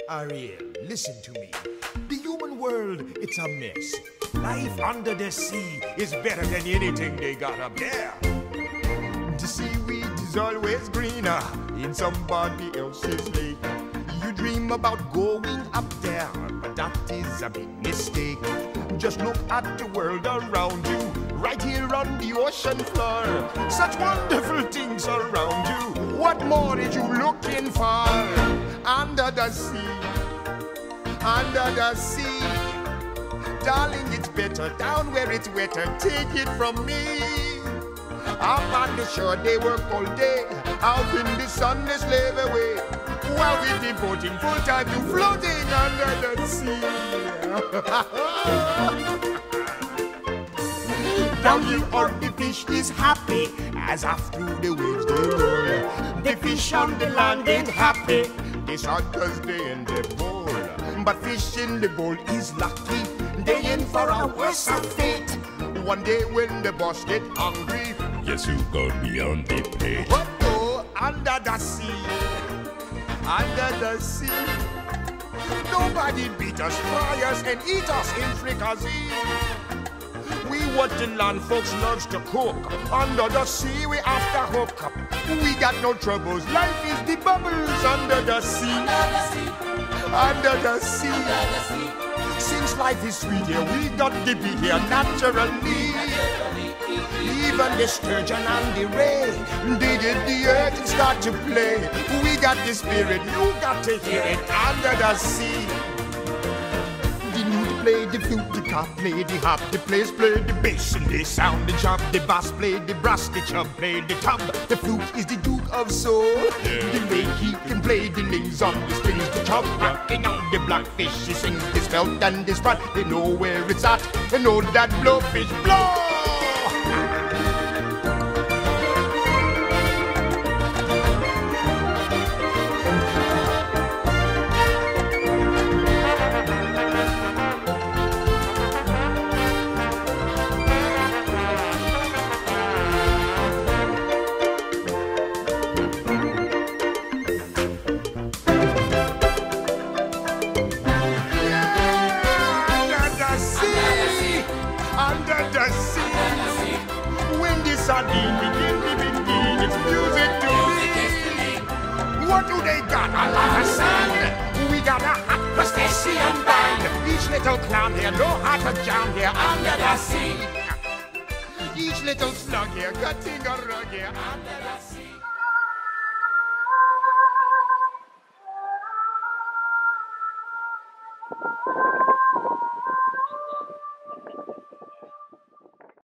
Ariel, listen to me. The human world, it's a mess. Life under the sea is better than anything they got up there. The seaweed is always greener in somebody else's lake. You dream about going up there, but that is a big mistake. Just look at the world around you, right here on the ocean floor. Such wonderful things around you. What more are you looking for? Under the sea, under the sea. Darling, it's better down where it's wetter. Take it from me. Up on the shore they work all day, out in the sun they slave away, while we're devoting full time to floating under the sea. Down here on the fish is happy, as after the waves they roll. The fish on the land ain't happy, they shot 'cause they in the bowl. But fish in the bowl is lucky, they in for a worse fate. One day when the boss get hungry, yes, you got me on the plate. but go under the sea, under the sea. Nobody beat us, fry us, and eat us in fricassee. We what the land folks loves to cook. Under the sea we after hook. We got no troubles. Life is the bubbles under the sea. Under the sea. Since life is sweet here, we got to be here naturally. Even the sturgeon and the ray, they did the earth and start to play. We got the spirit, you got to hear it under the sea. The newt play the flute, the cop play the hop, the players play the bass and they sound the chop. The bass play the brass, the chub play the tub. The flute is the Duke of Soul. The way he can play the names on the strings, the chub rocking on the blackfish. He sings this belt and this front. They know where it's at. They know that blowfish blow. Under the sea, when the sardine begin, it's music to me. What do they got? A lot of sand. We got a hot crustacean band. Each little clown here, no heart to jam here under the sea. Each little slug here, cutting a rug here under the sea.